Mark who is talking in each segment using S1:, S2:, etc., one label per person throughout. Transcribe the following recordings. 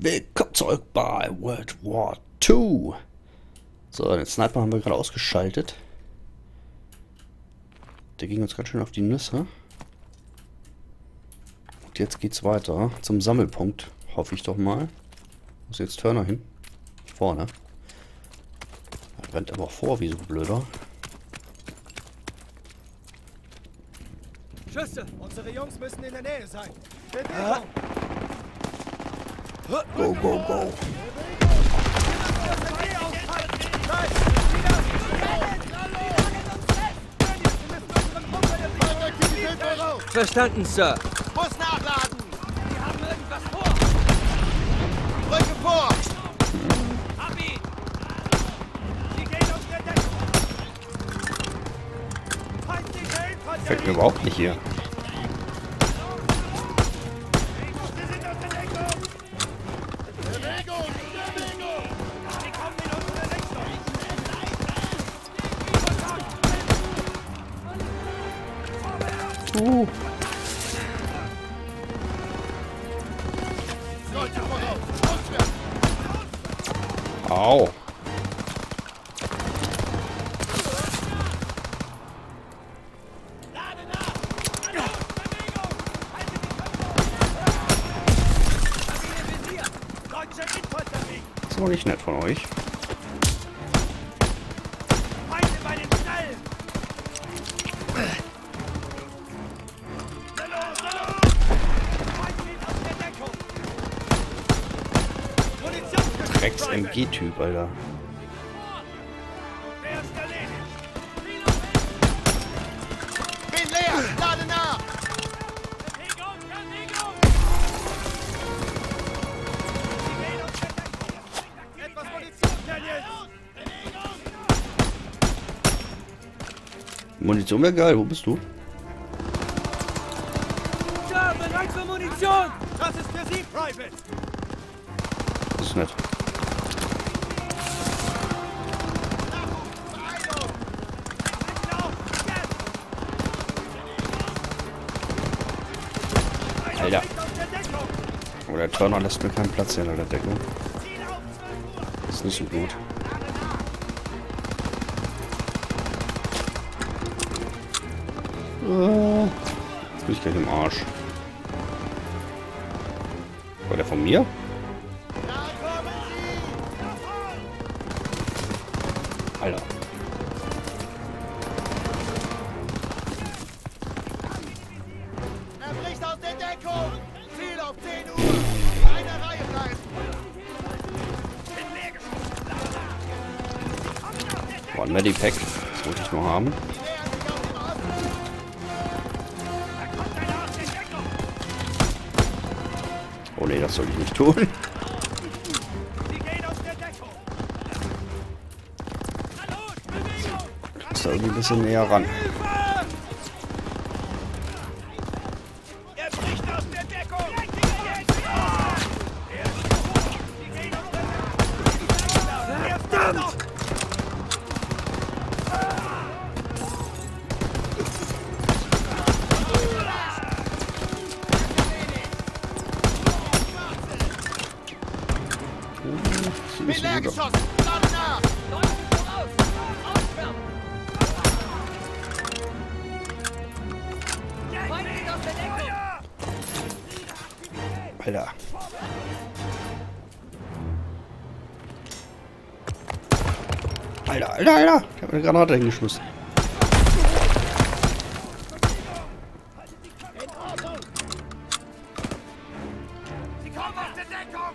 S1: Willkommen zurück bei World War II. So, den Sniper haben wir gerade ausgeschaltet. Der ging uns ganz schön auf die Nüsse. Und jetzt geht's weiter zum Sammelpunkt, hoffe ich doch mal. Wo ist jetzt Turner hin? Vorne. Er rennt aber vor wie so ein Blöder.
S2: Schüsse! Unsere Jungs müssen in der Nähe sein.
S1: Go, go, go.
S2: Verstanden, Sir.
S3: Muss nachladen!
S2: Wir haben irgendwas vor!
S3: Rücke vor!
S2: Hab ihn! Sie gehen auf der Deckung!
S1: Fällt mir überhaupt nicht hier.
S2: Wir sind auf der Deckung!
S3: Bewegung!
S2: Sie kommen in unsere Richtung!
S3: Leute voraus! Auswärts!
S1: Au.
S2: Deutsche Infanterie!
S1: Das ist aber nicht nett von euch.
S2: Feinde bei den Schnellen! Feinde sind auf der Deckung! Munition!
S1: Drecks-MG-Typ, Alter.
S2: Wer ist erledigt?
S3: Bin leer! Lade nach!
S2: Bewegung! Bewegung! Sie gehen auf der Deckung! Etwas Munition, Daniels!
S1: Munition wäre geil, wo bist du?
S2: Ja, bereit für Munition! Das ist für Sie, Private!
S1: Das ist nett.
S3: Beeilung!
S1: Alter.
S2: Auf der Deckung!
S1: Aber der Turner lässt mir keinen Platz hier in der Deckung.
S2: Ziel auf 12 Uhr!
S1: Das ist nicht so gut. Jetzt bin ich gleich im Arsch. War der von mir?
S3: Da kommen
S1: Alter.
S3: Sie! Er bricht aus der Deckung! Ziel auf 10 Uhr! Eine Reihe bleiben!
S1: Boah, ein Medipack. Das wollte ich nur haben.
S3: Die nähern sich auf den Osten!
S2: Da kommt einer aus der Deckung!
S1: Oh nee, das soll ich nicht tun.
S2: Sie gehen aus der Deckung! Na los, Bewegung!
S1: Ist da irgendwie ein bisschen näher ran.
S2: Er bricht aus der Deckung! Jetzt! Er ist vor! Sie gehen aus der Deckung! Verdammt!
S1: Sieht
S3: Bin
S1: nicht so
S3: leer
S1: gut aus.
S3: geschossen! Lade nach!
S1: Alter. Alter, Alter, Alter. Ich habe eine Granate hingeschmissen.
S2: Sie kommen aus der Deckung!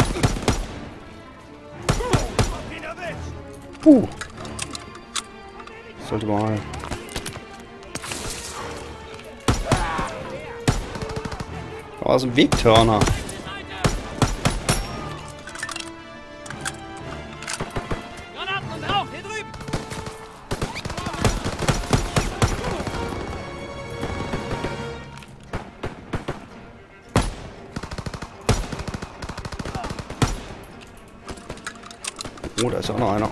S2: Hab ihn erwischt!
S1: Puh. Sollte mal. Aus dem Weg, Turner.
S2: Granaten und Rauch, hier drüben!
S1: Oh, da ist ja auch noch einer.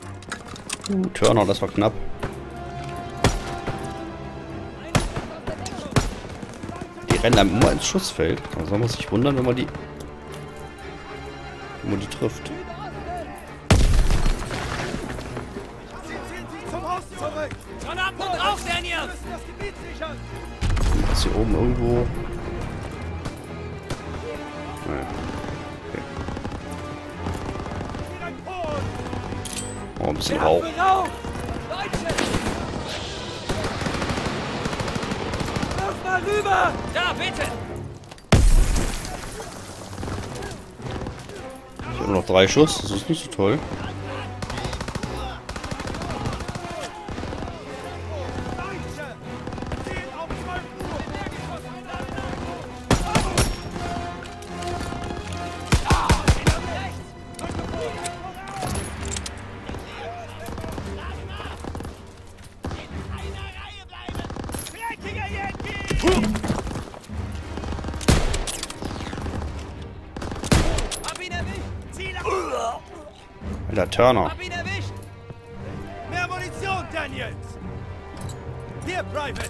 S1: Turner, das war knapp. rennen einem immer ins Schussfeld. Da soll man sich wundern, wenn man die trifft.
S3: Zum Haus zurück!
S2: Schon ab und drauf, Daniel!
S3: Das Gebiet sichern!
S1: Ist hier oben irgendwo... Naja. Okay. Oh, ein bisschen Rauch.
S2: Rauch! Deutsche! Lauf mal rüber! Da, bitte!
S1: Ich habe noch 3 Schuss, das ist nicht so toll.
S3: Deutsche! Ziel auf 12 Uhr!
S2: Dreckiger Yankee! Hab ihn erwischt! Ziel auf!
S1: Alter, Turner.
S2: Hab ihn erwischt!
S3: Mehr Munition, Daniels! Hier, Private!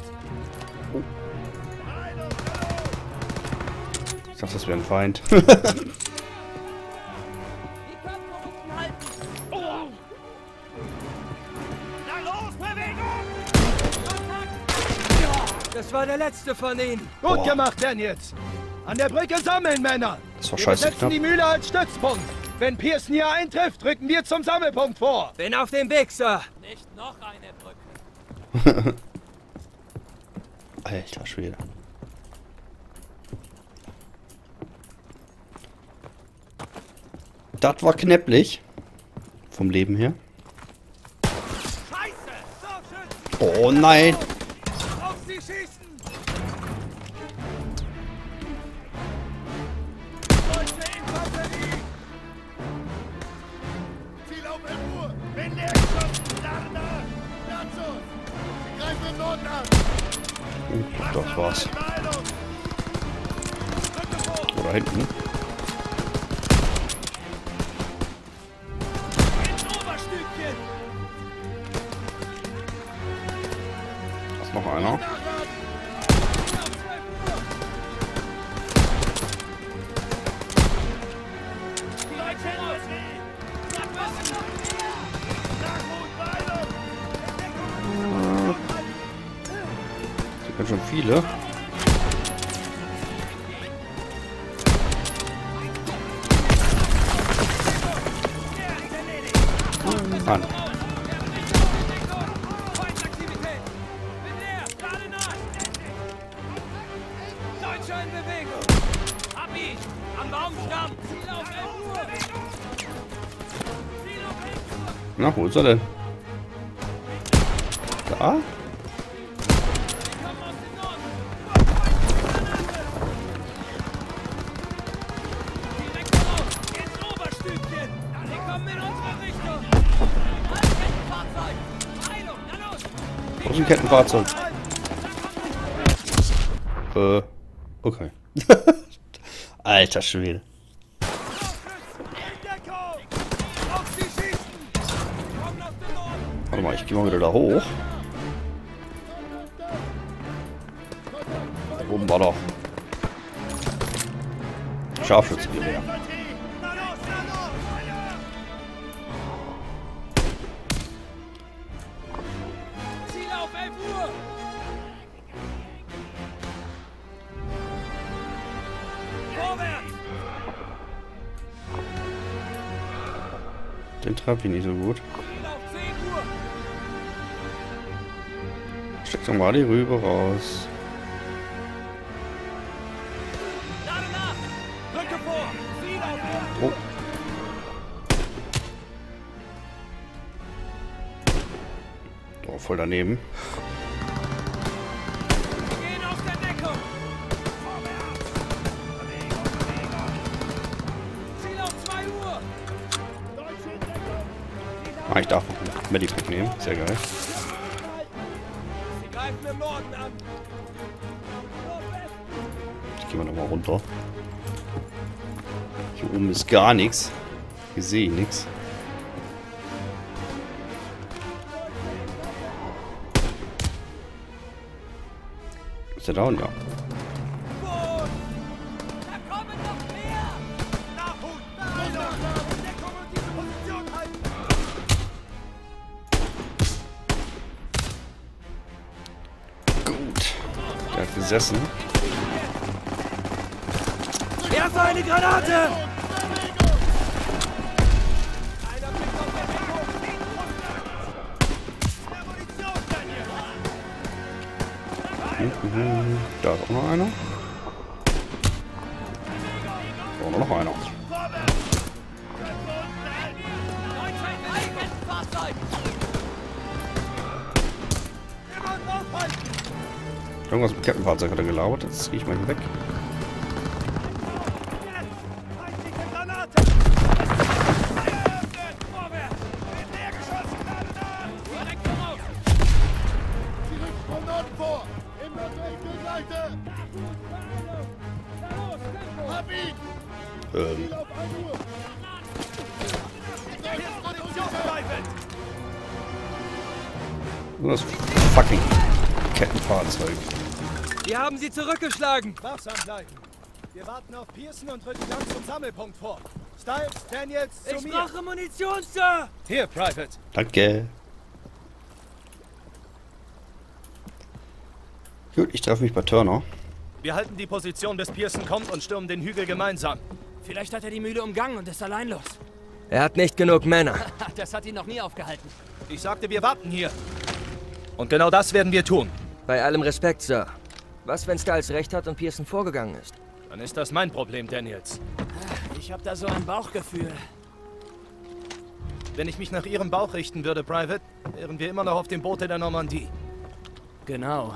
S1: Ich dachte, das wäre ein Feind.
S2: Die Köpfe unten halten! Na los, Bewegung! Das war der letzte von ihnen.
S3: Gut
S1: Boah.
S3: gemacht, Daniels! An der Brücke sammeln, Männer!
S1: Das war
S3: Wir
S1: scheiße
S3: besetzen
S1: knapp.
S3: die Mühle als Stützpunkt. Wenn Pearson hier eintrifft, rücken wir zum Sammelpunkt vor.
S2: Bin auf dem Weg, Sir. Nicht noch eine Brücke.
S1: Alter Schwede. Das war knäpplich. Vom Leben her.
S3: Scheiße! So, Schützen!
S1: Oh nein.
S3: Auf sie schießen! Deutsche Infanterie! Ziel auf 11 Uhr! Wenn der geschossen! Da! Dazu! Sie greifen im Norden an!
S1: Das war's.
S3: Beeilung! Rücke vor!
S1: Oder hinten.
S3: Ins Oberstückchen!
S1: Da ist noch einer. Hier sind schon viele. An.
S2: Deutscher in Bewegung. Hab ihn. Am Baumstamm. Ziel auf 11 Uhr. Ziel auf 11 Uhr.
S1: Na, wo ist er denn? Da?
S2: Die kommen aus dem Norden. Direkt voraus. Ins Oberstückchen. Die kommen in unsere Richtung. Kettenfahrzeug. Heilung. Na los.
S1: Wo ist ein Kettenfahrzeug? Okay. Alter Schwede.
S3: Auf sie schießen!
S2: Kommen aus dem Norden.
S1: Warte mal, ich gehe mal wieder da hoch. Da oben war doch Scharfschützengewehr.
S3: Na los, na los!
S2: Ziel auf 11 Uhr. Vorwärts.
S1: Den treffe ich nicht so gut.
S2: Ziel auf 10 Uhr.
S1: Steck doch mal die Rübe raus.
S2: Lade nach. Rücke vor. Ziel auf 11 Uhr.
S1: Oh. Oh, voll daneben.
S2: Wir gehen aus der Deckung. Vorwärts. Bewegung, Bewegung. Ziel auf 2 Uhr.
S1: Ah, ich darf noch ein Medipack nehmen. Sehr geil.
S2: Sie greifen im Norden an.
S1: Jetzt gehen wir nochmal runter. Hier oben ist gar nichts. Hier sehe ich nichts. Ist der down? Ja. besessen.
S2: Werfe eine Granate!
S3: Bewegung!
S2: Einer blickt auf der Deckung! Mehr Munition, Daniel!
S1: Da ist auch noch einer. Da ist auch noch einer.
S3: Vorwärts! Köpfe unten halten!
S2: Fahrzeug! Immer draufhalten!
S1: Irgendwas mit Kettenfahrzeug hat er gelabert. Jetzt gehe ich mal hier weg.
S2: Feindliche Granate! Feuer eröffnen! Vorwärts! Wird leer geschossen! Gerade da! Direkt voraus!
S3: Sie rücken vom Norden vor! Im nordwestlichen Seite! Hab ihn! Ziel auf 1 Uhr!
S2: Hier ist Munition, Private!
S1: Das fucking Kettenfahrzeug.
S2: Wir haben sie zurückgeschlagen!
S4: Wachsam bleiben. Wir warten auf Pearson und rücken dann zum Sammelpunkt vor. Styles, Daniels, zu
S2: Ich
S4: mir.
S2: brauche Munition, Sir!
S4: Hier, Private.
S1: Danke. Gut, ich treffe mich bei Turner.
S4: Wir halten die Position, bis Pearson kommt und stürmen den Hügel gemeinsam.
S2: Vielleicht hat er die Mühle umgangen und ist allein los.
S5: Er hat nicht genug Männer.
S2: Das hat ihn noch nie aufgehalten.
S4: Ich sagte, wir warten hier. Und genau das werden wir tun.
S5: Bei allem Respekt, Sir. Was, wenn Styles recht hat und Pearson vorgegangen ist?
S4: Dann ist das mein Problem, Daniels.
S2: Ich habe da so ein Bauchgefühl.
S4: Wenn ich mich nach Ihrem Bauch richten würde, Private, wären wir immer noch auf dem Boot in der Normandie.
S2: Genau.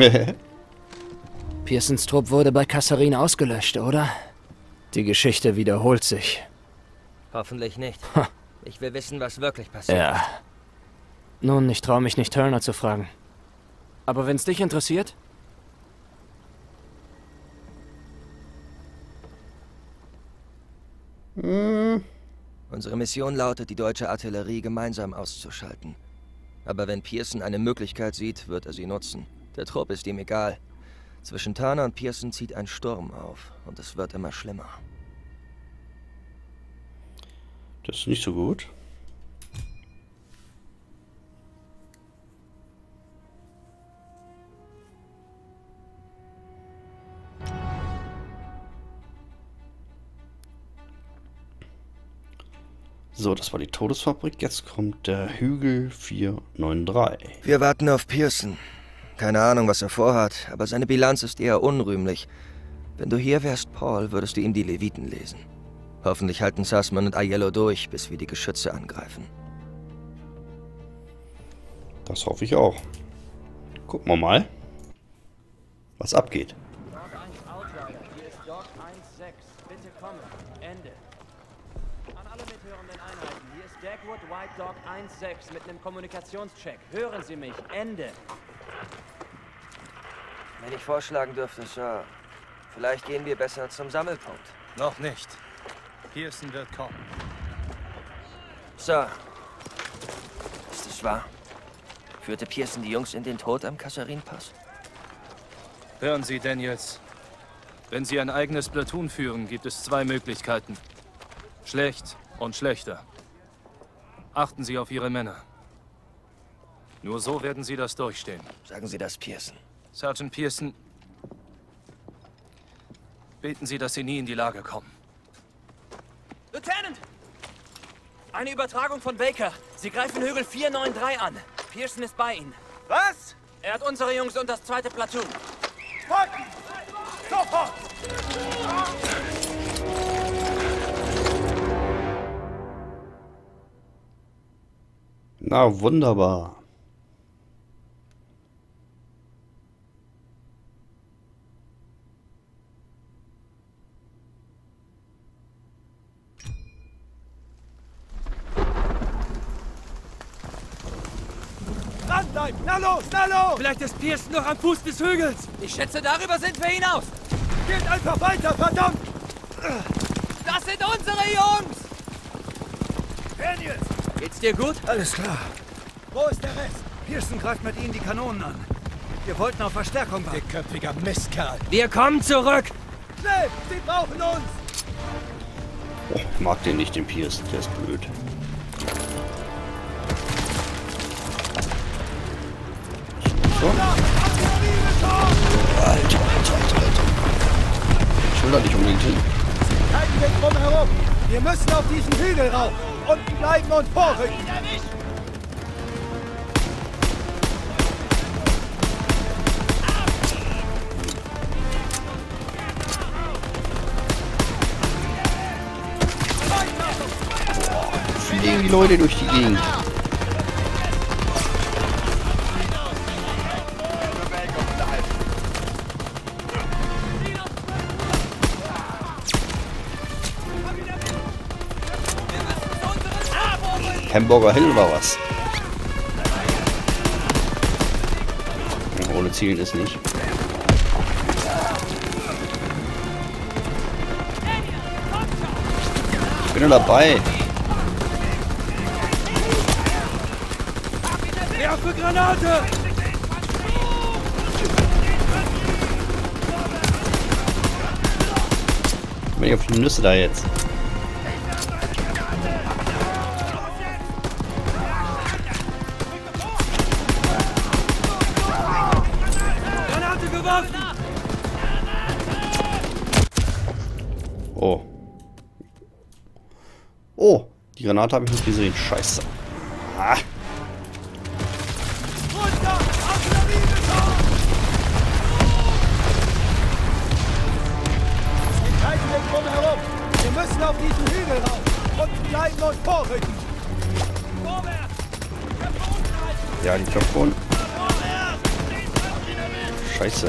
S2: Pearsons Trupp wurde bei Kasserine ausgelöscht, oder? Die Geschichte wiederholt sich.
S5: Hoffentlich nicht. Ich will wissen, was wirklich passiert
S2: Ja.
S5: ist.
S2: Nun, ich traue mich nicht, Turner zu fragen. Aber wenn's dich interessiert?
S5: Unsere Mission lautet, die deutsche Artillerie gemeinsam auszuschalten. Aber wenn Pearson eine Möglichkeit sieht, wird er sie nutzen. Der Trupp ist ihm egal. Zwischen Turner und Pearson zieht ein Sturm auf und es wird immer schlimmer.
S1: Das ist nicht so gut. So, das war die Todesfabrik. Jetzt kommt der Hügel 493.
S5: Wir warten auf Pearson. Keine Ahnung, was er vorhat, aber seine Bilanz ist eher unrühmlich. Wenn du hier wärst, Paul, würdest du ihm die Leviten lesen. Hoffentlich halten Sussman und Aiello durch, bis wir die Geschütze angreifen.
S1: Das hoffe ich auch. Gucken wir mal, was abgeht.
S6: Dog 1 Outrider, hier ist Dog 1-6. Bitte kommen. Ende. An alle mithörenden Einheiten, hier ist Dagwood White Dog 1-6 mit einem Kommunikationscheck. Hören Sie mich. Ende.
S5: Wenn ich vorschlagen dürfte, Sir, vielleicht gehen wir besser zum Sammelpunkt.
S4: Noch nicht. Pearson wird kommen.
S5: Sir, ist es wahr? Führte Pearson die Jungs in den Tod am Kassarin-Pass?
S4: Hören Sie, Daniels. Wenn Sie ein eigenes Platoon führen, gibt es 2 Möglichkeiten. Schlecht und schlechter. Achten Sie auf Ihre Männer. Nur so werden Sie das durchstehen.
S5: Sagen Sie das, Pearson.
S4: Sergeant Pearson, beten Sie, dass Sie nie in die Lage kommen.
S6: Lieutenant! Eine Übertragung von Baker. Sie greifen Hügel 493 an. Pearson ist bei Ihnen.
S2: Was?
S6: Er hat unsere Jungs und das 2. Platoon.
S2: Folgen! Sofort!
S1: Na, wunderbar.
S2: Dranbleiben! Na los, na los! Vielleicht ist Pearson noch am Fuß des Hügels.
S6: Ich schätze, darüber sind wir hinaus.
S2: Geht einfach weiter, verdammt!
S6: Das sind unsere Jungs!
S2: Daniels!
S6: Geht's dir gut?
S2: Alles klar. Wo ist der Rest? Pearson greift mit ihnen die Kanonen an. Wir wollten auf Verstärkung warten.
S4: Dickköpfiger Mistkerl.
S2: Wir kommen zurück! Schnell! Sie brauchen uns!
S1: Oh, ich mag den nicht, den Pearson. Der ist blöd. So. Alter. Ich will da nicht unbedingt hin.
S3: Halten wir drum herum. Wir müssen auf diesen Hügel rauf. Unten bleiben und vorrücken.
S1: Fliegen die Leute durch die Gegend. Hamburger Hill oder was? Ohne Zielen ist nicht. Ich bin ja dabei.
S2: Werfe Granate!
S1: Bin ich auf die Nüsse da jetzt?
S2: Granate geworfen!
S1: Oh. Oh, die Granate habe ich nicht gesehen. Scheiße. Ah.
S3: Runter! Artilleriegeschütz! Halten wir drum herum. Wir müssen auf diesen Hügel rauf. Unten bleiben und vorrücken.
S2: Vorwärts!
S1: Ja, die Köpfe unten. Scheiße.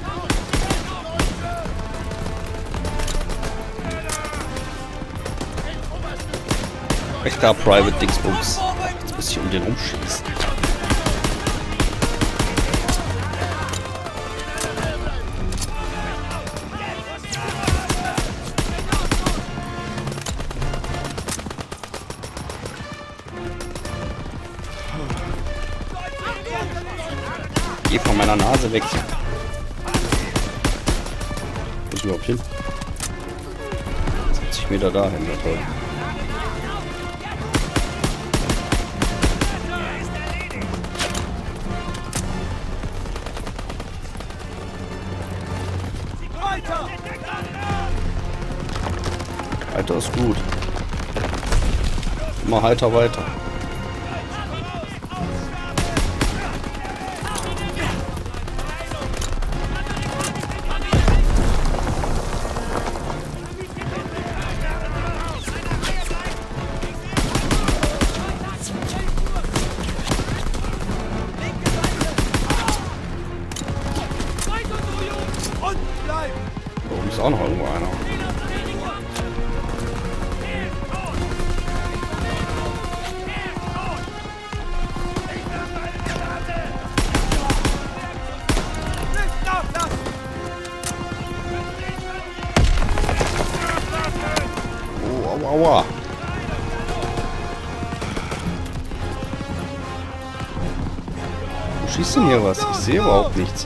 S1: Echter Private Dingsbums. Jetzt muss ich um den rumschießen. Geh von meiner Nase weg. Wo ist ich überhaupt hin? 70 Meter dahin, ja toll. Heiter ist gut. Immer heiter weiter. Da oben ist auch noch irgendwo einer. Oh, aua. Wo schießt denn hier was? Ich sehe überhaupt nichts.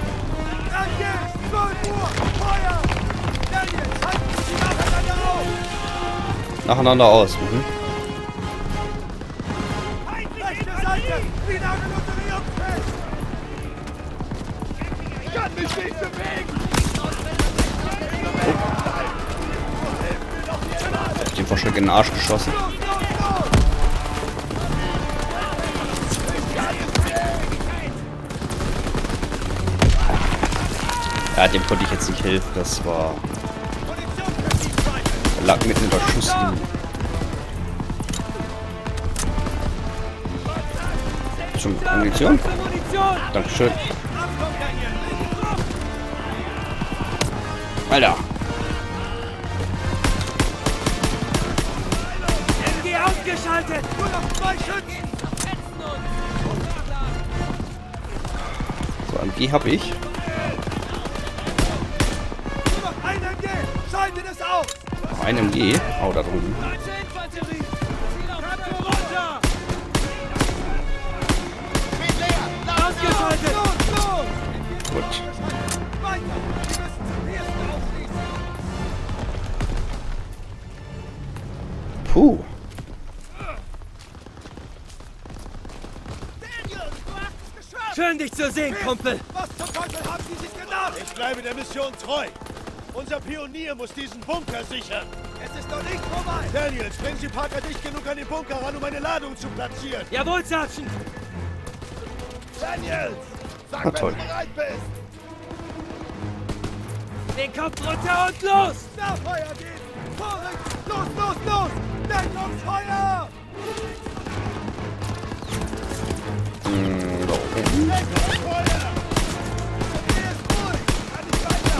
S1: Nacheinander aus. Mhm.
S3: Ich kann mich nicht bewegen!
S1: Ich hab den Verschreck in den Arsch geschossen. Ja, dem konnte ich jetzt nicht helfen. Das war... Er lag mitten in der Schusslinie. Zum Munition? Dankeschön. Alter.
S2: MG ausgeschaltet!
S3: Nur noch 2 Schützen!
S1: So, MG habe ich.
S3: Nur noch ein MG! Schaltet es auf!
S1: Noch ein MG. Oh, da drüben.
S2: Deutsche Infanterie! Köpfe runter! Ausgeschaltet!
S1: Gut.
S3: Weiter! Wir müssen zum ersten aufschließen!
S1: Puh.
S3: Daniel, du hast es geschafft!
S2: Schön, dich zu sehen, Kumpel!
S3: Was zum Teufel haben Sie sich gedacht? Ich bleibe der Mission treu. Unser Pionier muss diesen Bunker sichern.
S2: Es ist noch nicht vorbei!
S3: Daniels, bringen Sie Parker dicht genug an den Bunker ran, um eine Ladung zu platzieren.
S2: Jawohl, Sergeant!
S3: Daniels! Sag,
S1: Na toll.
S3: wenn du bereit bist!
S2: Den Kopf runter und los!
S3: Nachfeuer geht! Vorrücken! Los, los, los! Deckungsfeuer! Deckungsfeuer! Hier ist ruhig! Kann nicht weiter!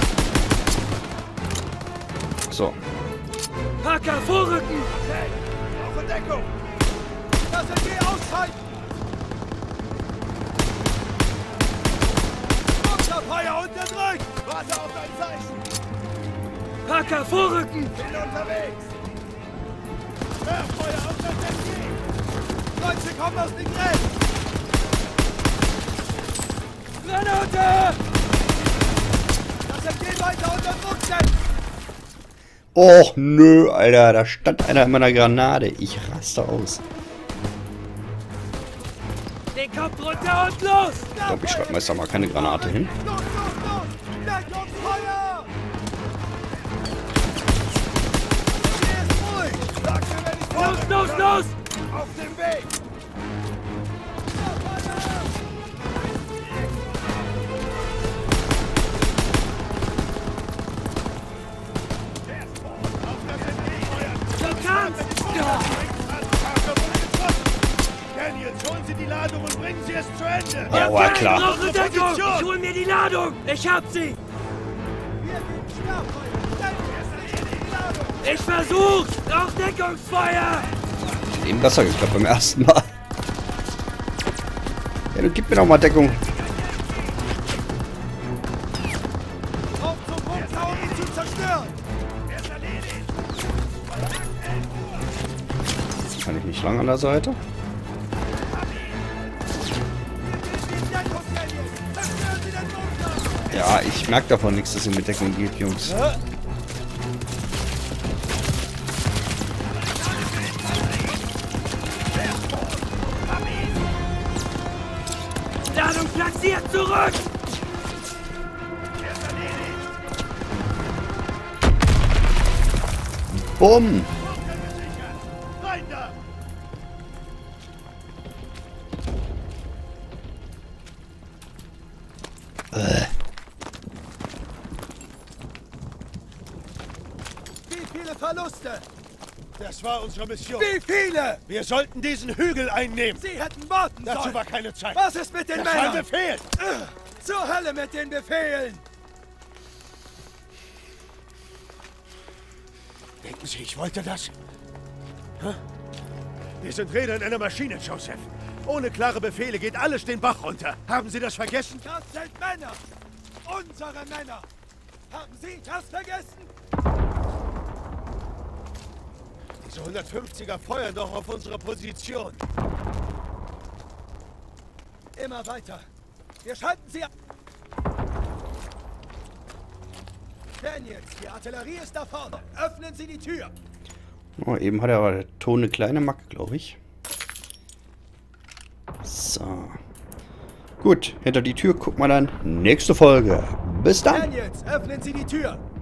S1: So.
S2: Parker, vorrücken!
S3: Okay, auf Deckung!
S2: Das sind die ausschalten!
S3: Feuer unterdrückt! Warte auf dein Zeichen!
S2: Parker, vorrücken!
S3: Bin unterwegs! Feuer auf das Deck!
S2: Deutsche kommen aus dem Griff! Granate! Das entgeht weiter unter Druck setzen!
S1: Och, nö, Alter. Da stand einer in meiner Granate. Ich raste aus.
S2: Den Kopf runter und los!
S1: Ich glaube, ich schreibe meist mal keine Granate hin.
S3: Los, los, los! Deckungsfeuer! Hier ist ruhig! Sag mir, wenn ich
S2: Los, los, los!
S3: Auf dem Weg!
S2: Du kannst!
S3: Daniels, holen Sie die Ladung und bringen Sie es zu Ende!
S1: Ja, war
S2: Ich
S1: klar.
S2: brauche Deckung!
S3: Position!
S2: Ich hol mir die Ladung! Ich hab sie! Ich versuch's! Auch Deckungsfeuer!
S1: Eben besser geklappt beim ersten Mal. Ja, du gib mir doch mal Deckung.
S3: Auf zum Bunker, um ihn zu zerstören!
S1: Kann ich nicht lang an der Seite? Ja, ich merke davon nichts, dass ihr mit Deckung geht, Jungs.
S2: Ladung platziert! Zurück!
S1: Bumm!
S3: Rein da!
S2: Wie viele Verluste?
S3: Das war unsere Mission.
S2: Wie viele?
S3: Wir sollten diesen Hügel einnehmen.
S2: Sie hätten warten
S3: Dazu
S2: sollen!
S3: war keine Zeit.
S2: Was ist mit den
S3: Das war ein
S2: Männern?
S3: Befehl.
S2: Zur Hölle mit den Befehlen!
S3: Denken Sie, ich wollte das? Hä? Wir sind Räder in einer Maschine, Joseph. Ohne klare Befehle geht alles den Bach runter. Haben Sie das vergessen?
S2: Das sind Männer! Unsere Männer! Haben Sie das vergessen?
S3: Diese 150er feuern doch auf unsere Position.
S2: Immer weiter! Wir schalten sie ab! Daniels, die Artillerie ist da vorne! Öffnen Sie die Tür!
S1: Oh, eben hat er aber der Ton eine kleine Macke, glaube ich. So. Gut, hinter die Tür guckt man dann nächste Folge. Bis dann!
S2: Daniels, öffnen Sie die Tür!